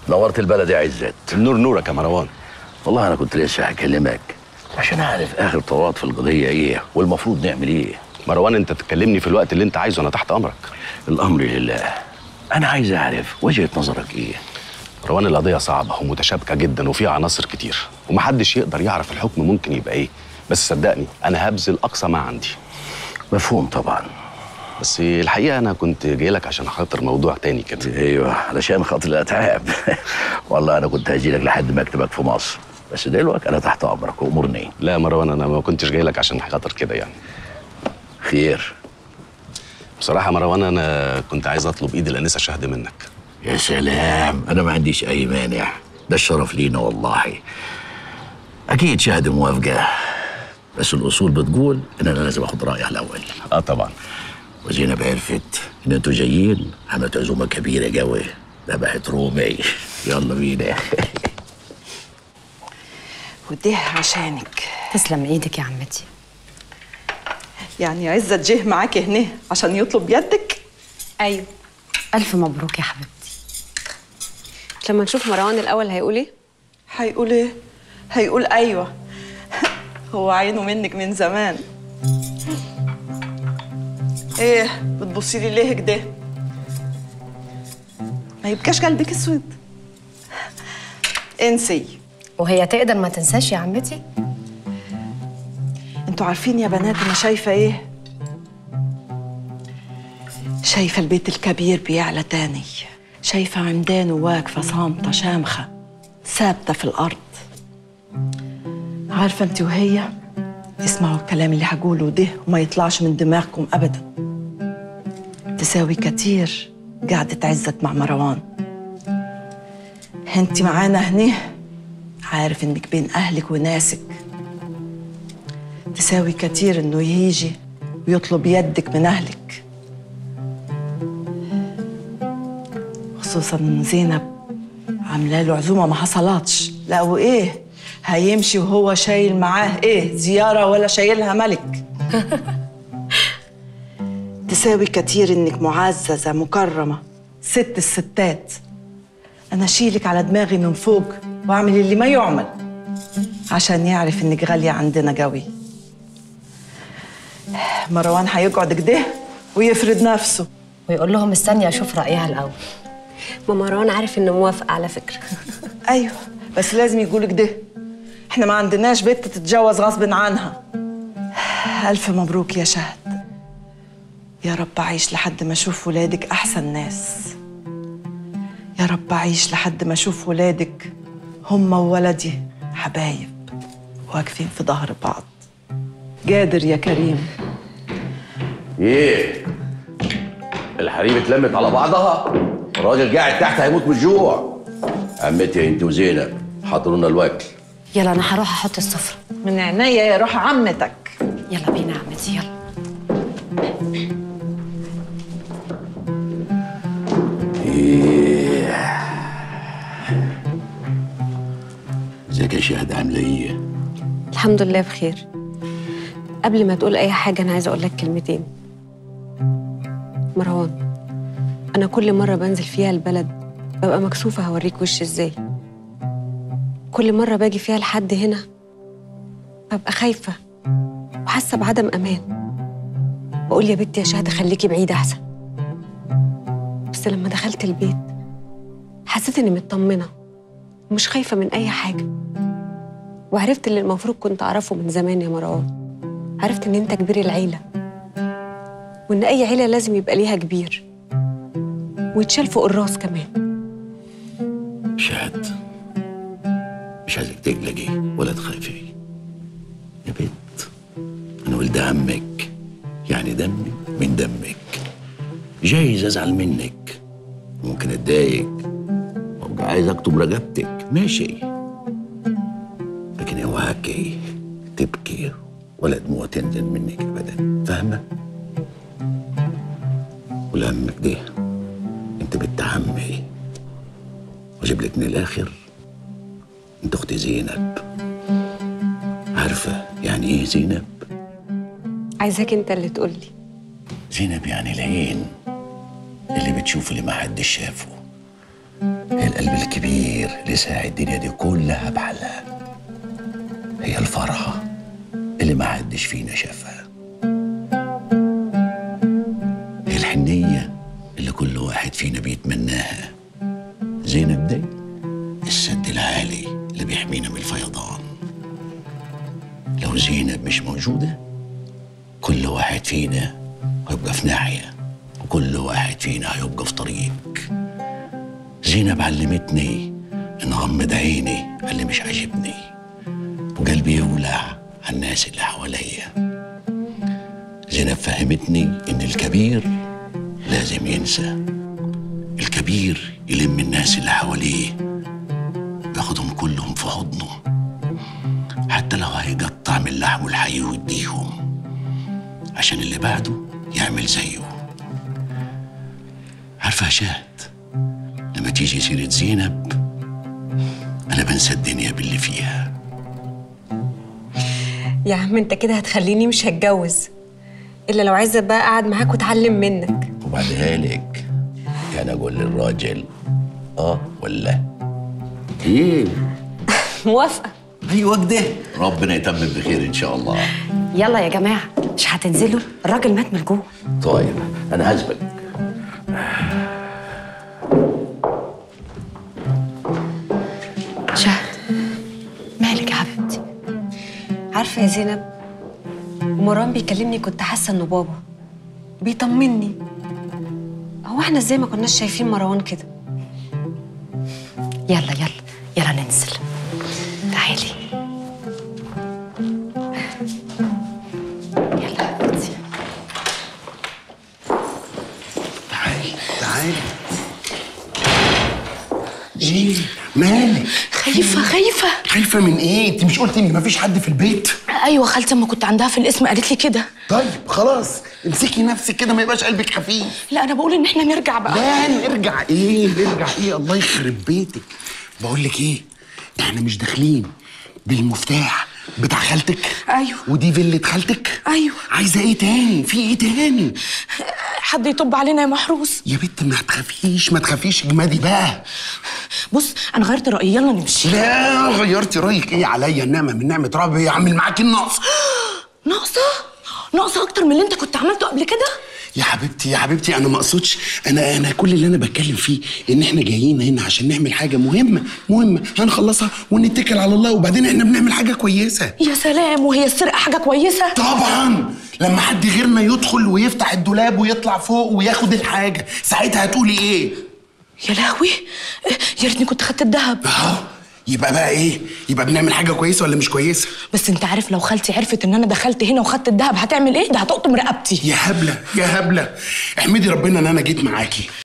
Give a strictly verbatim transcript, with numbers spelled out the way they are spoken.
نورت البلد يا عزت. النور نورك يا مروان. والله انا كنت لسه هكلمك عشان اعرف اخر طلبات في القضيه ايه والمفروض نعمل ايه. مروان انت تكلمني في الوقت اللي انت عايزه، انا تحت امرك. الامر لله. انا عايز اعرف وجهه نظرك ايه. مروان القضيه صعبه ومتشابكه جدا وفيها عناصر كتير ومحدش يقدر يعرف الحكم ممكن يبقى ايه، بس صدقني انا هبذل اقصى ما عندي. مفهوم طبعا. بس الحقيقه انا كنت جاي لك عشان خاطر موضوع تاني كده. ايوه علشان خاطر الاتعاب. والله انا كنت هاجي لك لحد مكتبك في مصر، بس دلوقتي انا تحت امرك وامرني. لا يا مروان انا ما كنتش جاي لك عشان خاطر كده يعني. خير؟ بصراحه مروان انا كنت عايز اطلب ايد الانسه شهد منك. يا سلام، انا ما عنديش اي مانع، ده الشرف لينا والله. اكيد شهد موافقه، بس الاصول بتقول ان انا لازم اخد رايها الاول. اه طبعا. وزينب عرفت ان انتوا جايين، عملت عزومه كبيره قوي، ذبحت رومي. يلا بينا. وده عشانك. تسلم ايدك يا عمتي. يعني عزت جه معاكي هنا عشان يطلب يدك؟ ايوه. الف مبروك يا حبيبتي. لما نشوف مروان الاول هيقول ايه؟ هيقول ايه؟ هيقول ايوه. هو عينه منك من زمان. ايه بتبصي لي ليه كده؟ ما يبقاش قلبك اسود. انسي. وهي تقدر ما تنساش يا عمتي؟ انتوا عارفين يا بنات انا شايفه ايه؟ شايفه البيت الكبير بيعلى تاني، شايفه عمدانه واقفه صامته شامخه ثابته في الارض. عارفه انت وهي اسمعوا الكلام اللي هقوله ده وما يطلعش من دماغكم ابدا. تساوي كتير قعدة عزت مع مروان. انت معانا هنا عارف انك بين اهلك وناسك. تساوي كتير انه يجي ويطلب يدك من اهلك، خصوصا ان زينب عامله له عزومه ما حصلتش. لا وايه هيمشي وهو شايل معاه ايه زياره ولا شايلها ملك. تساوي كتير انك معززه مكرمه ست الستات. انا اشيلك على دماغي من فوق واعمل اللي ما يعمل عشان يعرف انك غاليه عندنا قوي. مروان هيقعد كده ويفرض نفسه ويقول لهم استني اشوف رايها الاول. ما مروان عارف انه موافق على فكره. ايوه بس لازم يقول كده، احنا ما عندناش بنت تتجوز غصب عنها. الف مبروك يا شهد، يا رب عيش لحد ما اشوف ولادك احسن ناس. يا رب عيش لحد ما اشوف ولادك هم وولدي حبايب واقفين في ظهر بعض. قادر يا كريم. ايه الحريم اتلمت على بعضها؟ الراجل قاعد تحت هيموت من الجوع. عمتي انت وزينب حضروا لنا الوكل. يلا انا هروح احط السفره. من عينيا يا روح عمتك. يلا بينا يا عمتي يلا. ايه ازيك يا شهد، عامله ايه؟ الحمد لله بخير. قبل ما تقول اي حاجه انا عايزه اقول لك كلمتين. مروان انا كل مره بنزل فيها البلد ببقى مكسوفه هوريك وشي ازاي. كل مره باجي فيها لحد هنا ببقى خايفه وحاسه بعدم امان. بقول يا بنتي يا شهد خليكي بعيده احسن. بس لما دخلت البيت حسيت اني مطمنه ومش خايفه من اي حاجه. وعرفت اللي المفروض كنت اعرفه من زمان يا مروان. عرفت ان انت كبير العيله، وان اي عيله لازم يبقى ليها كبير ويتشال فوق الراس كمان. شهد مش عايزك تقلقي ولا تخافي يا بنت. انا ولد عمك، يعني دمي من دمك. جايز ازعل منك، ممكن اتضايق وابقى عايز اكتب رقبتك، ماشي، لكن اوعاكي تبكي ولا دموع تنزل منك ابدا، فاهمه؟ ولعمك ده انت بنت عمي، واجيب لك من الاخر انت اختي زينب. عارفه يعني ايه زينب؟ عايزاك انت اللي تقولي. زينب يعني العين اللي بتشوف اللي ما حدش شافه. هي القلب الكبير اللي ساعد الدنيا دي كلها بحالها. هي الفرحة اللي ما حدش فينا شافها. هي الحنية اللي كل واحد فينا بيتمناها. زينب دي السد العالي اللي بيحمينا من الفيضان. لو زينب مش موجودة كل واحد فينا هيبقى في ناحية وكل واحد فينا هيبقى في طريق. زينب علمتني إن أغمض عيني على اللي مش عاجبني وقلبي يولع على الناس اللي حواليا. زينب فهمتني إن الكبير لازم ينسى. الكبير يلم الناس اللي حواليه ياخدهم كلهم في حضنه حتى لو هيقطع من لحمه الحي ويديهم عشان اللي بعده يعمل زيه. عارفة يا شهد، لما تيجي سيرة زينب أنا بنسى الدنيا باللي فيها. يا عم انت كده هتخليني مش هتجوز الا لو عايزه بقى اقعد معاك واتعلم منك. وبعدها لك يعني أقول للراجل آه ولا إيه؟ موافقه. أيوة كده، ربنا يتمم بخير إن شاء الله. يلا يا جماعه، مش هتنزلوا؟ الراجل مات من الجوع. طيب أنا هسبق. شهد، مالك يا حبيبتي؟ عارفه يا زينب، مروان بيكلمني كنت حاسه انه بابا بيطمني. هو احنا ازاي ما كناش شايفين مروان كده؟ يلا يلا يلا ننزل، تعالي. يلا يا حبيبتي. تعالي تعالي. ايه مالك؟ خايفة خايفة. خايفة من ايه؟ انت مش قلتي ان مفيش حد في البيت؟ ايوه خالتي اما كنت عندها في القسم قالت لي كده. طيب خلاص امسكي نفسك كده ما يبقاش قلبك خفيف. لا انا بقول ان احنا نرجع بقى. لا نرجع ايه؟ نرجع ايه؟ الله يخرب بيتك. بقول لك ايه؟ احنا مش داخلين بالمفتاح بتاع خالتك؟ ايوه. ودي فيلة خالتك؟ ايوه. عايزة ايه تاني؟ في ايه تاني؟ حد يطب علينا يا محروس. يا بنت ما تخافيش ما تخافيش، اجمدي بقى. بص انا غيرت رايي، يلا نمشي. لا غيرتي رايك ايه؟ عليا النعمة من نعمة ربي يعمل معاكي النقص. ناقصة؟ ناقصة اكتر من اللي انت كنت عملته قبل كده؟ يا حبيبتي يا حبيبتي انا ما اقصدش، انا انا كل اللي انا بتكلم فيه ان احنا جايين هنا عشان نعمل حاجه مهمه مهمه هنخلصها ونتكل على الله، وبعدين احنا بنعمل حاجه كويسه. يا سلام، وهي السرقه حاجه كويسه؟ طبعا لما حد غيرنا يدخل ويفتح الدولاب ويطلع فوق وياخد الحاجه ساعتها هتقولي ايه؟ يا لهوي، يا ريتني كنت خدت الذهب. اهو يبقى بقى ايه؟ يبقى بنعمل حاجه كويسه ولا مش كويسه؟ بس انت عارف لو خالتي عرفت ان انا دخلت هنا وخدت الذهب هتعمل ايه؟ ده هتقطم رقبتي. يا هبله يا هبله، احمدي ربنا ان انا جيت معاكي.